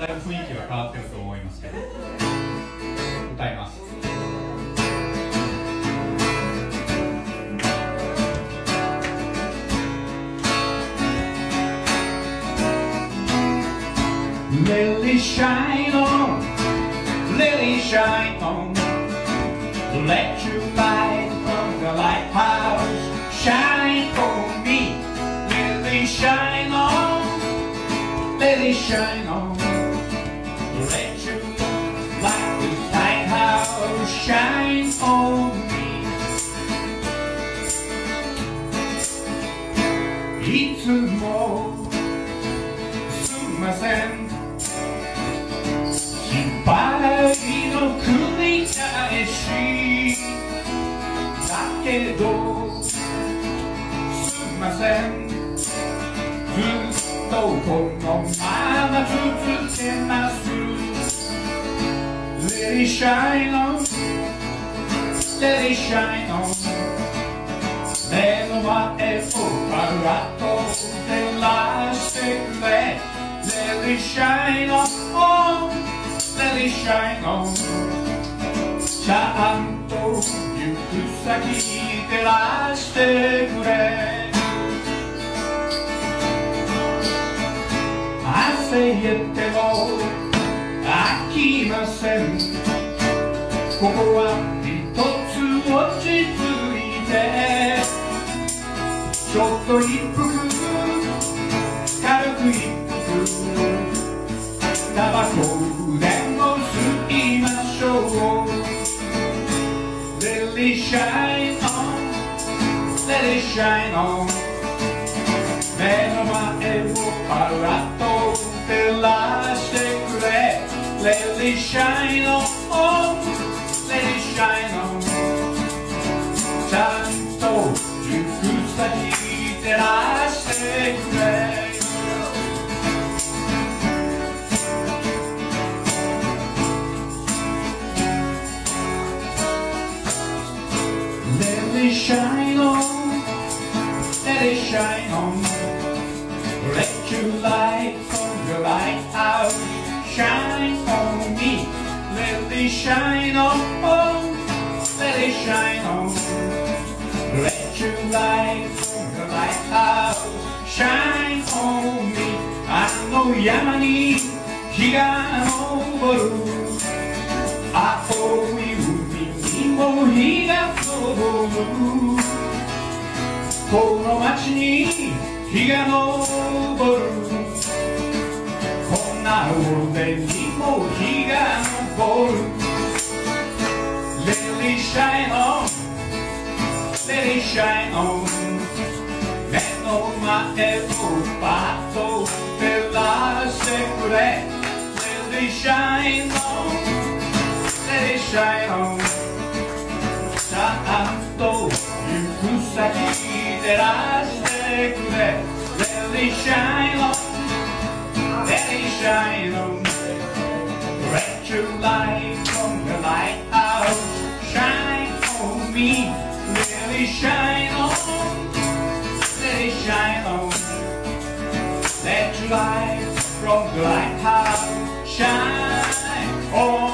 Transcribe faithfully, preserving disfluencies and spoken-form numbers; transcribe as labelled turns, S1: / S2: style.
S1: だいぶ雰囲気は変わってると思いますけど、歌います。Lily shine on, Lily shine on, let your light from the lighthouse shine on me. Lily shine on, Lily shine on, let your light from the lighthouse shine on me. いつもすんません、心配の繰り返しだけどすんません、ずっとこのまま続けます。 Let it shine on, let it shine on、 目の前をパラッと照らしてくれ。 Let it shine on, let it shine on、 ちゃんと行く先照らしてくれ。汗えても飽きません、ここは一つ落ち着いて、ちょっと一服軽く一服タバコでも吸いましょう。 Let it shine on, let it shine on、 目の前をパラッと照らしてくれ。 Let it shine on, let it shine on、 ちゃんと行く先照らしてくれ。Let it shine on, let it shine on, let your light from your lighthouse shine on me. Let it shine on, let it shine on, let your light from your lighthouse shine on me. あの山に日が昇る、青い海にも日が昇る、この街に日が昇る、こんな俺にも日が昇る。 Let it shine on, let it shine on、 目の前をパッと照らしてくれ。 Let it shine on, let it shine on、 ちゃんと行く先照らしてくれ。 Let it shine on, let it shine on, let your light from the lighthouse shine on me. Let it shine on, let it shine on, let your light from the lighthouse shine on